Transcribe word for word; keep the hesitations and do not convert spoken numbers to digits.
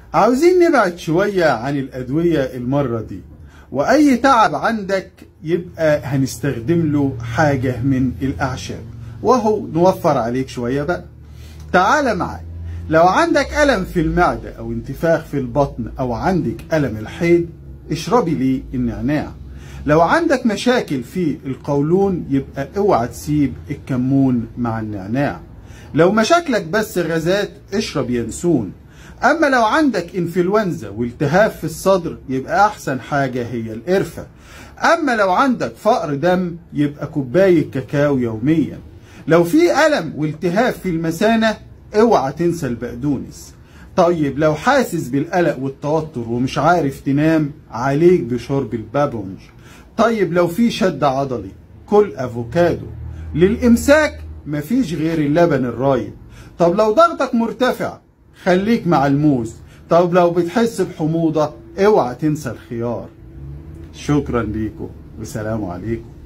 عاوزين نبعد شوية عن الأدوية المرة دي، وأي تعب عندك يبقى هنستخدم له حاجة من الأعشاب، وهو نوفر عليك شوية بقى. تعال معايا، لو عندك ألم في المعدة أو انتفاخ في البطن أو عندك ألم الحيض اشربي لي النعناع. لو عندك مشاكل في القولون يبقى اوعى تسيب الكمون مع النعناع. لو مشاكلك بس غازات اشرب ينسون. اما لو عندك انفلونزا والتهاب في الصدر يبقى احسن حاجة هي القرفة. اما لو عندك فقر دم يبقى كوباية كاكاو يوميا. لو في ألم والتهاب في المثانة اوعى تنسى البقدونس. طيب لو حاسس بالقلق والتوتر ومش عارف تنام عليك بشرب البابونج. طيب لو في شد عضلي كل افوكادو. للامساك مفيش غير اللبن الرايب. طب لو ضغطك مرتفع خليك مع الموز. طب لو بتحس بحموضة اوعى تنسى الخيار. شكرا ليكم والسلام عليكم.